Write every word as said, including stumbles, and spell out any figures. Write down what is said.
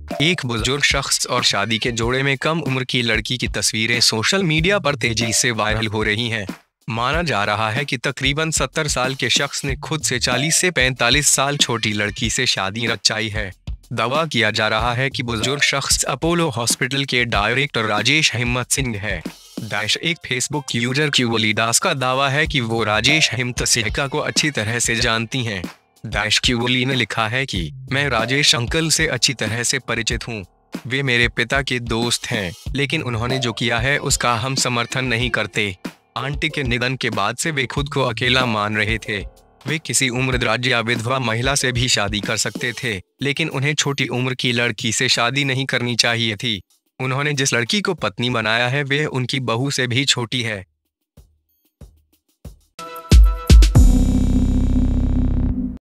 एक बुजुर्ग शख्स और शादी के जोड़े में कम उम्र की लड़की की तस्वीरें सोशल मीडिया पर तेजी से वायरल हो रही हैं। माना जा रहा है कि तकरीबन सत्तर साल के शख्स ने खुद से चालीस से पैंतालीस साल छोटी लड़की से शादी रचाई है। दावा किया जा रहा है कि बुजुर्ग शख्स अपोलो हॉस्पिटल के डायरेक्टर राजेश हिम्मत सिंह है। दाइश एक फेसबुक यूजर क्यूवली दास का दावा है कि वो राजेश हिम्मत सिंह को अच्छी तरह से जानती हैं। दाइश क्यूवली ने लिखा है कि मैं राजेश अंकल से अच्छी तरह से परिचित हूँ। वे मेरे पिता के दोस्त हैं, लेकिन उन्होंने जो किया है उसका हम समर्थन नहीं करते। आंटी के निधन के बाद से वे खुद को अकेला मान रहे थे। वे किसी उम्रदराज या विधवा महिला से भी शादी कर सकते थे, लेकिन उन्हें छोटी उम्र की लड़की से शादी नहीं करनी चाहिए थी। उन्होंने जिस लड़की को पत्नी बनाया है वे उनकी बहू से भी छोटी है।